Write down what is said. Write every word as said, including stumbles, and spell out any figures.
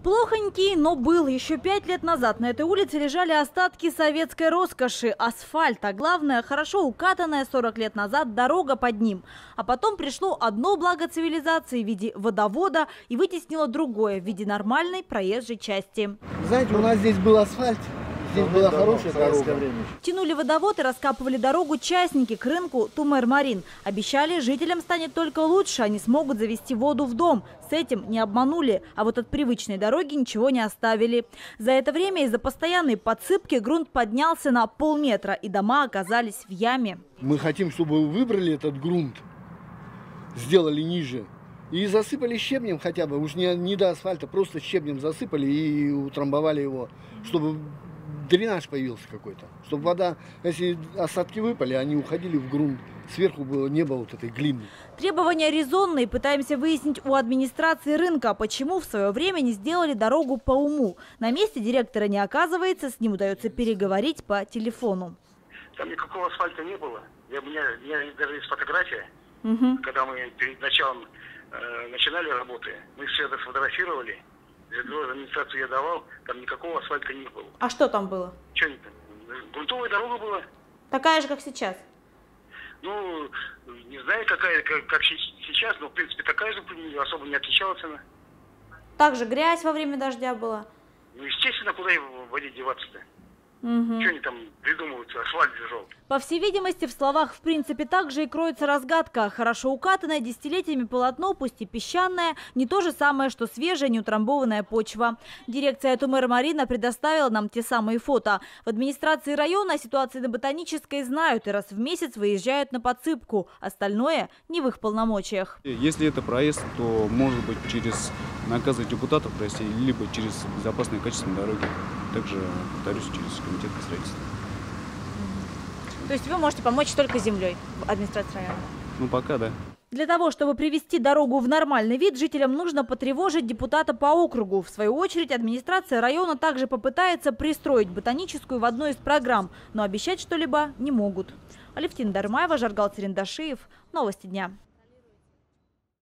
Плохонький, но был. Еще пять лет назад на этой улице лежали остатки советской роскоши. Асфальт, а главное, хорошо укатанная сорок лет назад дорога под ним. А потом пришло одно благо цивилизации в виде водовода и вытеснило другое в виде нормальной проезжей части. Знаете, у нас здесь был асфальт. Здесь была хорошая дорога. Тянули водовод и раскапывали дорогу частники к рынку Тумэр-Марин. Обещали, жителям станет только лучше, они смогут завести воду в дом. С этим не обманули, а вот от привычной дороги ничего не оставили. За это время из-за постоянной подсыпки грунт поднялся на полметра, и дома оказались в яме. Мы хотим, чтобы вы выбрали этот грунт, сделали ниже и засыпали щебнем хотя бы. Уж не, не до асфальта, просто щебнем засыпали и утрамбовали его, чтобы дренаж появился какой-то, чтобы вода, если осадки выпали, они уходили в грунт, сверху было, не было вот этой глины. Требования резонные. Пытаемся выяснить у администрации рынка, почему в свое время не сделали дорогу по уму. На месте директора не оказывается, с ним удается переговорить по телефону. Там никакого асфальта не было. Я, у, меня, у меня даже есть фотография, угу. Когда мы перед началом э, начинали работы, мы все это сфотографировали. Администрацию я давал, там никакого асфальта не было. А что там было? Что не там? Грунтовая дорога была. Такая же, как сейчас? Ну, не знаю, какая, как, как сейчас, но в принципе такая же, особо не отличалась она. Также грязь во время дождя была? Ну, естественно, куда в воде деваться-то? Угу. Что они там придумывают, асфальт лежал? По всей видимости, в словах в принципе также и кроется разгадка. Хорошо укатанное десятилетиями полотно, пусть и песчаное, не то же самое, что свежая неутрамбованная почва. Дирекция Тумэр-Марина предоставила нам те самые фото. В администрации района о ситуации на Ботанической знают и раз в месяц выезжают на подсыпку. Остальное не в их полномочиях. Если это проезд, то может быть через наказы депутатов России, либо через безопасные качественные дороги. Также, повторюсь, через комитет по строительству. То есть вы можете помочь только землей в администрации района? Ну, пока да. Для того, чтобы привести дорогу в нормальный вид, жителям нужно потревожить депутата по округу. В свою очередь, администрация района также попытается пристроить Ботаническую в одной из программ, но обещать что-либо не могут. Алевтина Дармаева, Жаргал Цирендашиев. Новости дня.